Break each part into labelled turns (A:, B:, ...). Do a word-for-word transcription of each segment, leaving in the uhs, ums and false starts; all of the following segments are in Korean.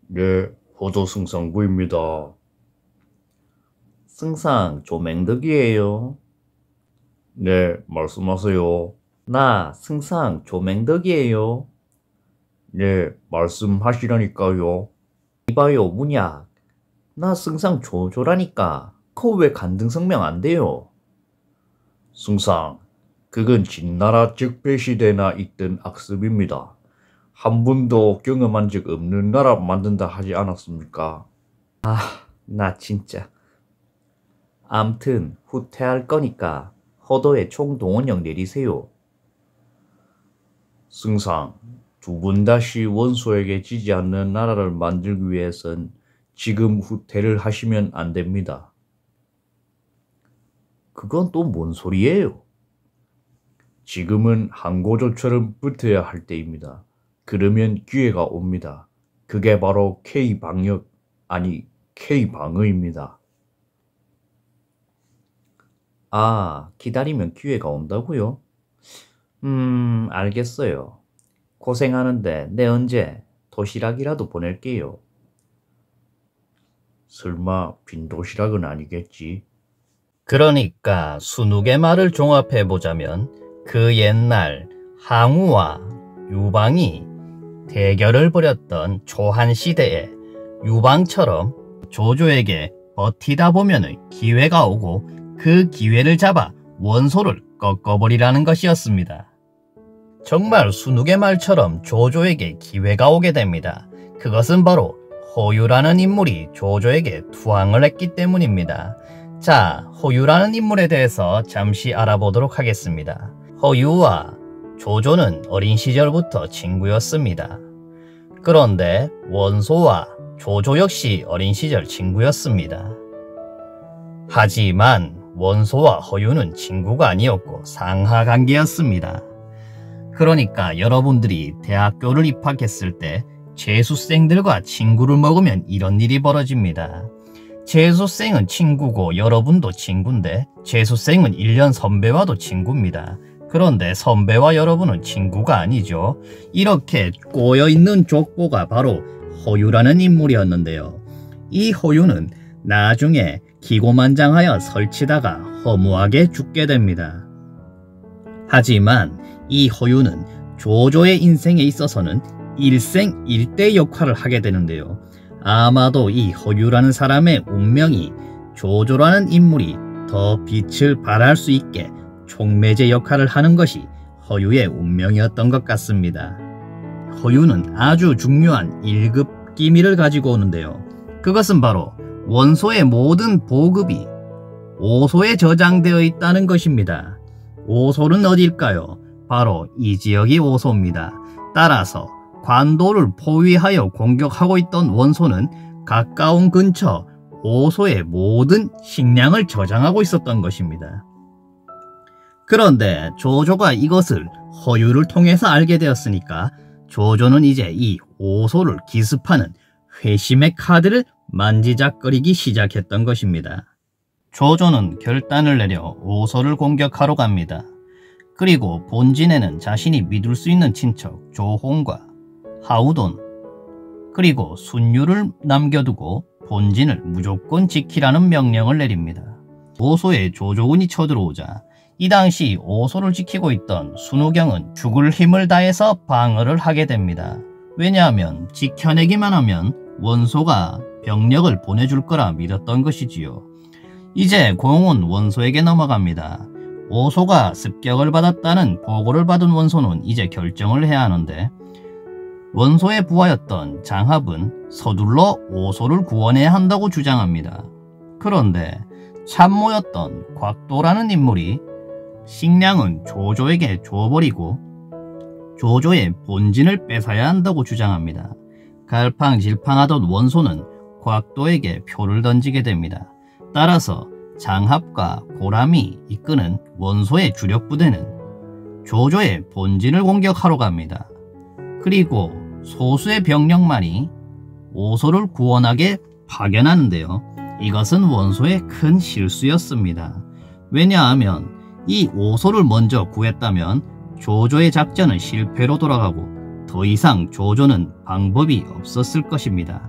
A: 네, 호조 승상부입니다.
B: 승상 조맹덕이에요.
A: 네, 말씀하세요.
B: 나 승상 조맹덕이에요.
A: 네, 말씀하시라니까요.
B: 이봐요 문약. 나 승상 조조라니까. 그거 왜 간등성명 안 돼요?
A: 승상, 그건 진나라 적폐시대나 있던 악습입니다. 한 번도 경험한 적 없는 나라 만든다 하지 않았습니까?
B: 나 진짜. 암튼 후퇴할 거니까 허도에 총동원령 내리세요.
A: 승상, 두 번 다시 원소에게 지지 않는 나라를 만들기 위해선 지금 후퇴를 하시면 안 됩니다.
B: 그건 또 뭔 소리예요?
A: 지금은 한고조처럼 붙어야 할 때입니다. 그러면 기회가 옵니다. 그게 바로 K방역, 아니 K방어입니다.
B: 아, 기다리면 기회가 온다고요? 음, 알겠어요. 고생하는데 내 언제 도시락이라도 보낼게요.
A: 설마 빈 도시락은 아니겠지?
C: 그러니까 순욱의 말을 종합해보자면 그 옛날 항우와 유방이 대결을 벌였던 초한시대에 유방처럼 조조에게 버티다 보면 기회가 오고 그 기회를 잡아 원소를 꺾어버리라는 것이었습니다. 정말 순욱의 말처럼 조조에게 기회가 오게 됩니다. 그것은 바로 호유라는 인물이 조조에게 투항을 했기 때문입니다. 자, 호유라는 인물에 대해서 잠시 알아보도록 하겠습니다. 호유와 조조는 어린 시절부터 친구였습니다. 그런데 원소와 조조 역시 어린 시절 친구였습니다. 하지만 원소와 허유는 친구가 아니었고 상하관계였습니다. 그러니까 여러분들이 대학교를 입학했을 때 재수생들과 친구를 먹으면 이런 일이 벌어집니다. 재수생은 친구고 여러분도 친구인데 재수생은 일 년 선배와도 친구입니다. 그런데 선배와 여러분은 친구가 아니죠. 이렇게 꼬여있는 족보가 바로 호유라는 인물이었는데요. 이 호유는 나중에 기고만장하여 설치다가 허무하게 죽게 됩니다. 하지만 이 호유는 조조의 인생에 있어서는 일생일대 역할을 하게 되는데요. 아마도 이 호유라는 사람의 운명이 조조라는 인물이 더 빛을 발할 수 있게 촉매제 역할을 하는 것이 호유의 운명이었던 것 같습니다. 호유는 아주 중요한 일 급 기밀을 가지고 오는데요. 그것은 바로 원소의 모든 보급이 오소에 저장되어 있다는 것입니다. 오소는 어딜까요? 바로 이 지역이 오소입니다. 따라서 관도를 포위하여 공격하고 있던 원소는 가까운 근처 오소의 모든 식량을 저장하고 있었던 것입니다. 그런데 조조가 이것을 호유를 통해서 알게 되었으니까 조조는 이제 이 오소를 기습하는 회심의 카드를 만지작거리기 시작했던 것입니다. 조조는 결단을 내려 오소를 공격하러 갑니다. 그리고 본진에는 자신이 믿을 수 있는 친척 조홍과 하우돈 그리고 순유를 남겨두고 본진을 무조건 지키라는 명령을 내립니다. 오소에 조조군이 쳐들어오자 이 당시 오소를 지키고 있던 순우경은 죽을 힘을 다해서 방어를 하게 됩니다. 왜냐하면 지켜내기만 하면 원소가 병력을 보내줄 거라 믿었던 것이지요. 이제 공은 원소에게 넘어갑니다. 오소가 습격을 받았다는 보고를 받은 원소는 이제 결정을 해야 하는데 원소의 부하였던 장합은 서둘러 오소를 구원해야 한다고 주장합니다. 그런데 참모였던 곽도라는 인물이 식량은 조조에게 줘버리고 조조의 본진을 뺏어야 한다고 주장합니다. 갈팡질팡하던 원소는 곽도에게 표를 던지게 됩니다. 따라서 장합과 고람이 이끄는 원소의 주력 부대는 조조의 본진을 공격하러 갑니다. 그리고 소수의 병력만이 오소를 구원하게 파견하는데요. 이것은 원소의 큰 실수였습니다. 왜냐하면 이 오소를 먼저 구했다면 조조의 작전은 실패로 돌아가고 더 이상 조조는 방법이 없었을 것입니다.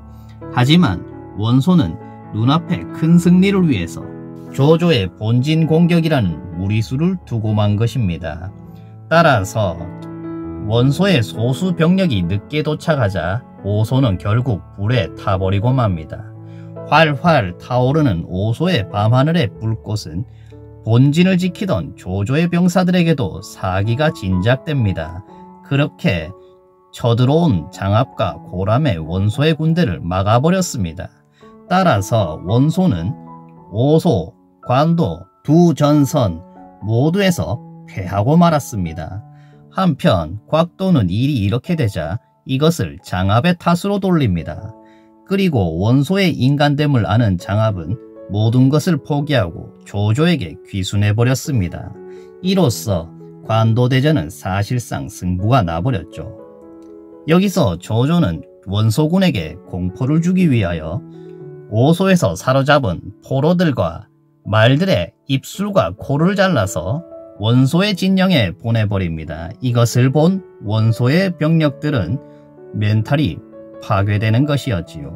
C: 하지만 원소는 눈앞에 큰 승리를 위해서 조조의 본진 공격이라는 무리수를 두고 만 것입니다. 따라서 원소의 소수 병력이 늦게 도착하자 오소는 결국 불에 타버리고 맙니다. 활활 타오르는 오소의 밤하늘의 불꽃은 본진을 지키던 조조의 병사들에게도 사기가 진작됩니다. 그렇게 쳐들어온 장압과 고람의 원소의 군대를 막아버렸습니다. 따라서 원소는 오소, 관도 두 전선 모두에서 패하고 말았습니다. 한편 곽도는 일이 이렇게 되자 이것을 장압의 탓으로 돌립니다. 그리고 원소의 인간됨을 아는 장압은 모든 것을 포기하고 조조에게 귀순해버렸습니다. 이로써 관도대전은 사실상 승부가 나버렸죠. 여기서 조조는 원소군에게 공포를 주기 위하여 오소에서 사로잡은 포로들과 말들의 입술과 코를 잘라서 원소의 진영에 보내버립니다. 이것을 본 원소의 병력들은 멘탈이 파괴되는 것이었지요.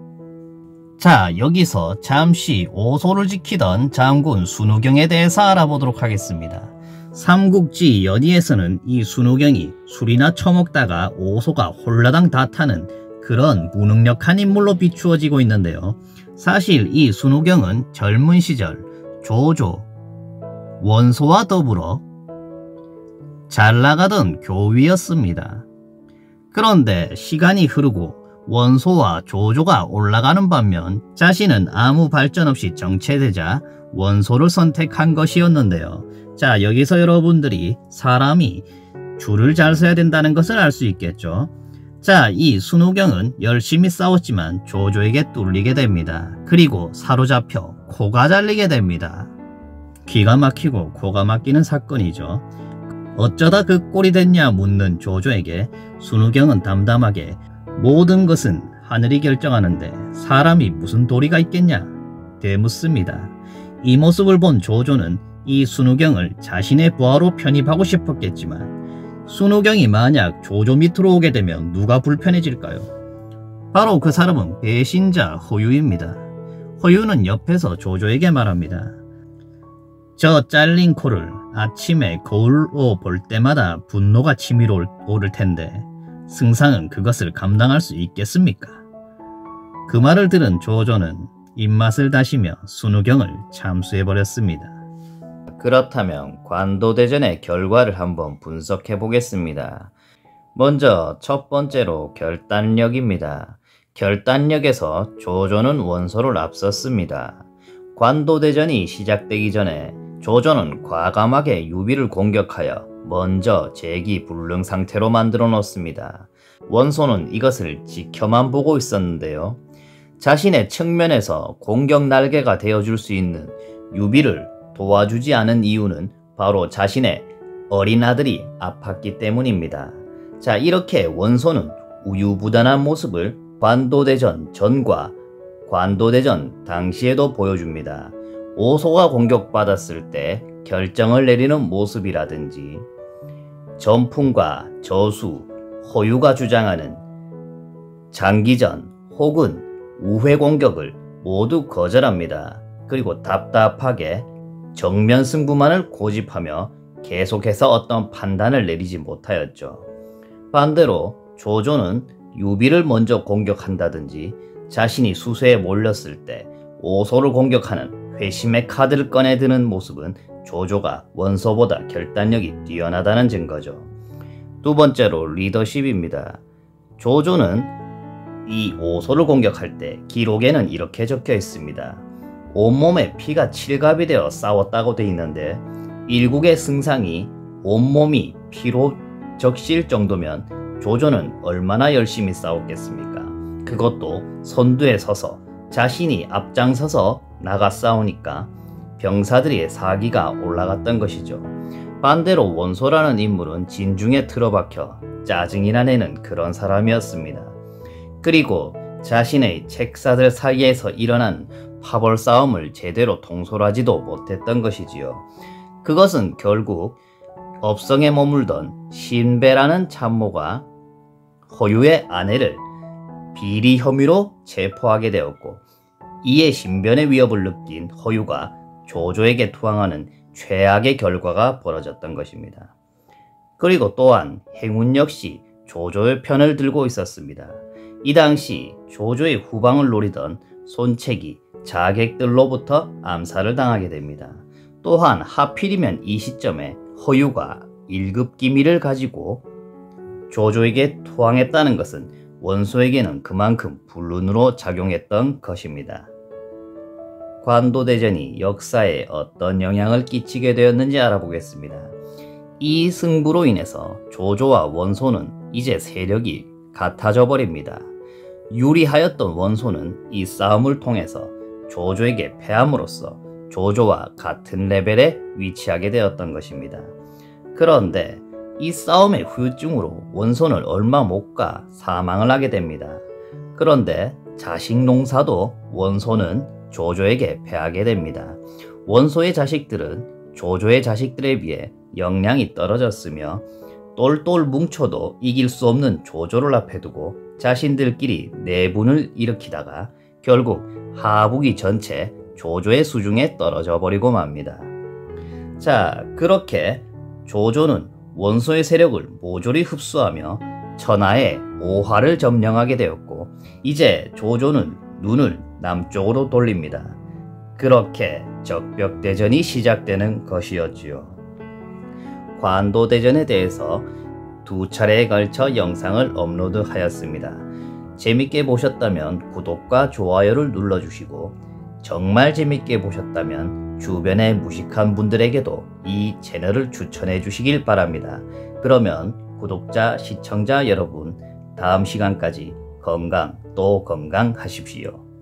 C: 자, 여기서 잠시 오소를 지키던 장군 순우경에 대해서 알아보도록 하겠습니다. 삼국지 연의에서는 이 순우경이 술이나 처먹다가 오소가 홀라당 다 타는 그런 무능력한 인물로 비추어지고 있는데요. 사실 이 순우경은 젊은 시절 조조, 원소와 더불어 잘 나가던 교위였습니다. 그런데 시간이 흐르고 원소와 조조가 올라가는 반면 자신은 아무 발전 없이 정체되자 원소를 선택한 것이었는데요. 자, 여기서 여러분들이 사람이 줄을 잘 서야 된다는 것을 알 수 있겠죠. 자, 이 순우경은 열심히 싸웠지만 조조에게 뚫리게 됩니다. 그리고 사로잡혀 코가 잘리게 됩니다. 기가 막히고 코가 막히는 사건이죠. 어쩌다 그 꼴이 됐냐 묻는 조조에게 순우경은 담담하게 모든 것은 하늘이 결정하는데 사람이 무슨 도리가 있겠냐 되묻습니다. 이 모습을 본 조조는 이 순우경을 자신의 부하로 편입하고 싶었겠지만 순우경이 만약 조조 밑으로 오게 되면 누가 불편해질까요? 바로 그 사람은 배신자 허유입니다. 허유는 옆에서 조조에게 말합니다. 저 잘린 코를 아침에 거울로 볼 때마다 분노가 치밀어 오를 텐데 승상은 그것을 감당할 수 있겠습니까? 그 말을 들은 조조는 입맛을 다시며 순우경을 참수해버렸습니다.
B: 그렇다면 관도대전의 결과를 한번 분석해 보겠습니다. 먼저 첫 번째로 결단력입니다. 결단력에서 조조는 원소를 앞섰습니다. 관도대전이 시작되기 전에 조조는 과감하게 유비를 공격하여 먼저 재기불능 상태로 만들어 놓습니다. 원소는 이것을 지켜만 보고 있었는데요. 자신의 측면에서 공격 날개가 되어줄 수 있는 유비를 도와주지 않은 이유는 바로 자신의 어린 아들이 아팠기 때문입니다. 자, 이렇게 원소는 우유부단한 모습을 관도대전 전과 관도대전 당시에도 보여줍니다. 오소가 공격받았을 때 결정을 내리는 모습이라든지 전풍과 저수, 허유가 주장하는 장기전 혹은 우회 공격을 모두 거절합니다. 그리고 답답하게 정면 승부만을 고집하며 계속해서 어떤 판단을 내리지 못하였죠. 반대로 조조는 유비를 먼저 공격한다든지 자신이 수세에 몰렸을 때 오소를 공격하는 회심의 카드를 꺼내드는 모습은 조조가 원소보다 결단력이 뛰어나다는 증거죠. 두 번째로 리더십입니다. 조조는 이 오소를 공격할 때 기록에는 이렇게 적혀 있습니다. 온몸에 피가 칠갑이 되어 싸웠다고 돼 있는데 일국의 승상이 온몸이 피로 적실 정도면 조조는 얼마나 열심히 싸웠겠습니까? 그것도 선두에 서서 자신이 앞장서서 나가 싸우니까 병사들의 사기가 올라갔던 것이죠. 반대로 원소라는 인물은 진중에 틀어박혀 짜증이 나내는 그런 사람이었습니다. 그리고 자신의 책사들 사이에서 일어난 파벌 싸움을 제대로 통솔하지도 못했던 것이지요. 그것은 결국 업성에 머물던 신배라는 참모가 허유의 아내를
C: 비리 혐의로 체포하게 되었고, 이에 신변의 위협을 느낀 허유가 조조에게 투항하는 최악의 결과가 벌어졌던 것입니다. 그리고 또한 행운 역시 조조의 편을 들고 있었습니다. 이 당시 조조의 후방을 노리던 손책이 자객들로부터 암살을 당하게 됩니다. 또한 하필이면 이 시점에 허유가 일 급 기밀을 가지고 조조에게 투항했다는 것은 원소에게는 그만큼 불운으로 작용했던 것입니다. 관도대전이 역사에 어떤 영향을 끼치게 되었는지 알아보겠습니다. 이 승부로 인해서 조조와 원소는 이제 세력이 같아져 버립니다. 유리하였던 원소는 이 싸움을 통해서 조조에게 패함으로써 조조와 같은 레벨에 위치하게 되었던 것입니다. 그런데 이 싸움의 후유증으로 원소는 얼마 못 가 사망을 하게 됩니다. 그런데 자식 농사도 원소는 조조에게 패하게 됩니다. 원소의 자식들은 조조의 자식들에 비해 역량이 떨어졌으며 똘똘 뭉쳐도 이길 수 없는 조조를 앞에 두고 자신들끼리 내분을 일으키다가 결국 하북이 전체 조조의 수중에 떨어져 버리고 맙니다. 자, 그렇게 조조는 원소의 세력을 모조리 흡수하며 천하의 오화를 점령하게 되었고, 이제 조조는 눈을 남쪽으로 돌립니다. 그렇게 적벽대전이 시작되는 것이었지요. 관도대전에 대해서 두 차례에 걸쳐 영상을 업로드하였습니다. 재밌게 보셨다면 구독과 좋아요를 눌러주시고, 정말 재밌게 보셨다면 주변의 무식한 분들에게도 이 채널을 추천해 주시길 바랍니다. 그러면 구독자, 시청자 여러분, 다음 시간까지 건강 또 건강하십시오.